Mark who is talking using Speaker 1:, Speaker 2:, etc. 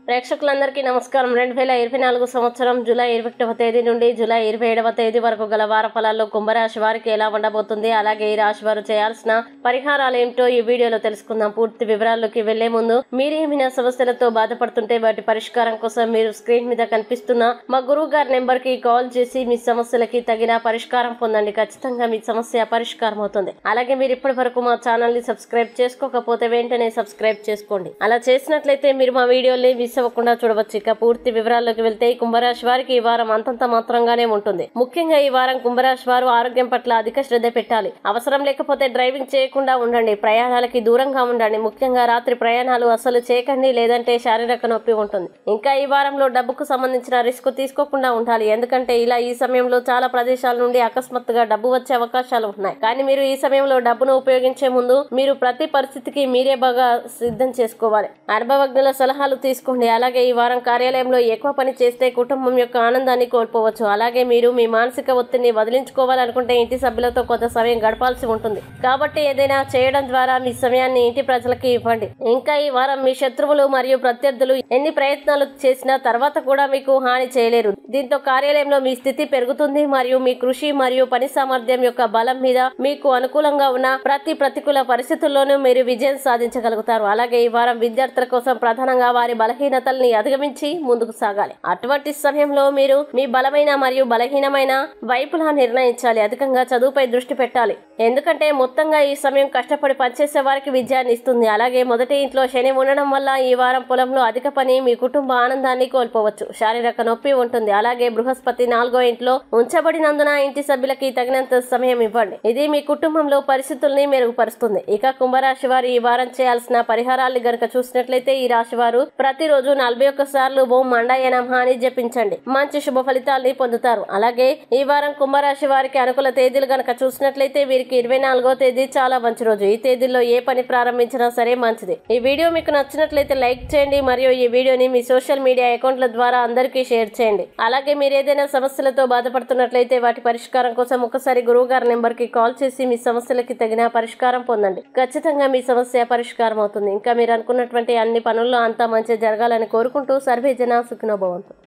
Speaker 1: ప్రేక్షకులందరికీ నమస్కారం. 2024 సంవత్సరం జూలై 21వ తేదీ నుండి జూలై 27వ తేదీ వరకు గల వార ఫలాల్లో కుంభరాశి వారికి ఎలా ఉండబోతుంది, అలాగే ఈ రాశి వారు చేయాల్సిన పరిహారాలు ఏమిటో ఈ వీడియోలో తెలుసుకుందాం. పూర్తి వివరాల్లోకి వెళ్లే ముందు మీరేమైనా సమస్యలతో బాధపడుతుంటే వాటి పరిష్కారం కోసం మీరు స్క్రీన్ మీద కనిపిస్తున్న మా గురువు గారి నెంబర్ కి కాల్ చేసి మీ సమస్యలకి తగిన పరిష్కారం పొందండి. ఖచ్చితంగా మీ సమస్య పరిష్కారం అవుతుంది. అలాగే మీరు ఇప్పటి వరకు మా ఛానల్ ని సబ్స్క్రైబ్ చేసుకోకపోతే వెంటనే సబ్స్క్రైబ్ చేసుకోండి. అలా చేసినట్లయితే మీరు మా వీడియోని అవ్వకుండా చూడవచ్చు. ఇక పూర్తి వివరాల్లోకి వెళ్తే కుంభరాశి వారికి ఈ వారం అంతంత మాత్రంగానే ఉంటుంది. ముఖ్యంగా ఈ వారం కుంభరాశి వారు ఆరోగ్యం పట్ల అధిక శ్రద్ధ పెట్టాలి. అవసరం లేకపోతే డ్రైవింగ్ చేయకుండా ఉండండి. ప్రయాణాలకి దూరంగా ఉండండి. ముఖ్యంగా రాత్రి ప్రయాణాలు అసలు చేయకండి, లేదంటే శారీరక నొప్పి ఉంటుంది. ఇంకా ఈ వారంలో డబ్బుకు సంబంధించిన రిస్క్ తీసుకోకుండా ఉండాలి. ఎందుకంటే ఇలా ఈ సమయంలో చాలా ప్రదేశాల నుండి అకస్మాత్తుగా డబ్బు వచ్చే అవకాశాలు ఉన్నాయి. కానీ మీరు ఈ సమయంలో డబ్బును ఉపయోగించే ముందు మీరు ప్రతి పరిస్థితికి మీరే బాగా సిద్ధం చేసుకోవాలి. అనుభవజ్ఞుల సలహాలు తీసుకోండి. అలాగే ఈ వారం కార్యాలయంలో ఎక్కువ పని చేస్తే కుటుంబం యొక్క ఆనందాన్ని కోల్పోవచ్చు. అలాగే మీరు మీ మానసిక ఒత్తిడిని వదిలించుకోవాలనుకుంటే ఇంటి సభ్యులతో కొంత సమయం గడపాల్సి ఉంటుంది. కాబట్టి ఏదైనా చేయడం ద్వారా మీ సమయాన్ని ఇంటి ప్రజలకి ఇవ్వండి. ఇంకా ఈ వారం మీ శత్రువులు మరియు ప్రత్యర్థులు ఎన్ని ప్రయత్నాలు చేసినా తర్వాత కూడా మీకు హాని చేయలేరు. దీంతో కార్యాలయంలో మీ స్థితి పెరుగుతుంది మరియు మీ కృషి మరియు పని సామర్థ్యం యొక్క బలం మీద మీకు అనుకూలంగా ఉన్న ప్రతికూల పరిస్థితుల్లోనూ మీరు విజయం సాధించగలుగుతారు. అలాగే ఈ వారం విద్యార్థుల కోసం ప్రధానంగా వారి బలహీనతల్ని అధిగమించి ముందుకు సాగాలి. అటువంటి సమయంలో మీరు మీ బలమైన మరియు బలహీనమైన వైపులా నిర్ణయించాలి. అధికంగా చదువుపై దృష్టి పెట్టాలి. ఎందుకంటే మొత్తంగా ఈ సమయం కష్టపడి పనిచేసే వారికి విజయాన్ని ఇస్తుంది. అలాగే మొదటి ఇంట్లో శని ఉండడం వల్ల ఈ వారం పొలంలో అధిక పని మీ కుటుంబ ఆనందాన్ని కోల్పోవచ్చు. శారీరక నొప్పి ఉంటుంది. అలాగే బృహస్పతి 4వ ఇంట్లో ఉంచబడినందున ఇంటి సభ్యులకి తగినంత సమయం ఇవ్వండి. ఇది మీ కుటుంబంలో పరిస్థితుల్ని మెరుగుపరుస్తుంది. ఇక కుంభరాశి వారు ఈ వారం చేయాల్సిన పరిహారాలు గనక చూసినట్లయితే ఈ రాశి వారు ప్రతిరోజు 41 సార్లు ఓం మండాయ నమః అని జపించండి. మంచి శుభ ఫలితాల్ని పొందుతారు. అలాగే ఈ వారం కుంభరాశి వారికి అనుకూల తేదీలు గనక చూసినట్లయితే వీరికి 24వ తేదీ చాలా మంచి రోజు. ఈ తేదీలో ఏ పని ప్రారంభించినా సరే మంచిది. ఈ వీడియో మీకు నచ్చినట్లయితే లైక్ చేయండి మరియు ఈ వీడియోని మీ సోషల్ మీడియా అకౌంట్ల ద్వారా అందరికీ షేర్ చేయండి. అలాగే మీరు ఏదైనా సమస్యలతో బాధపడుతున్నట్లయితే వాటి పరిష్కారం కోసం ఒకసారి గురువు గారి నెంబర్ కి కాల్ చేసి మీ సమస్యలకి తగిన పరిష్కారం పొందండి. ఖచ్చితంగా మీ సమస్య పరిష్కారం అవుతుంది. ఇంకా మీరు అనుకున్నటువంటి అన్ని పనుల్లో అంతా మంచి జరగాలని కోరుకుంటూ సర్వే జన సుఖినో భవంతు.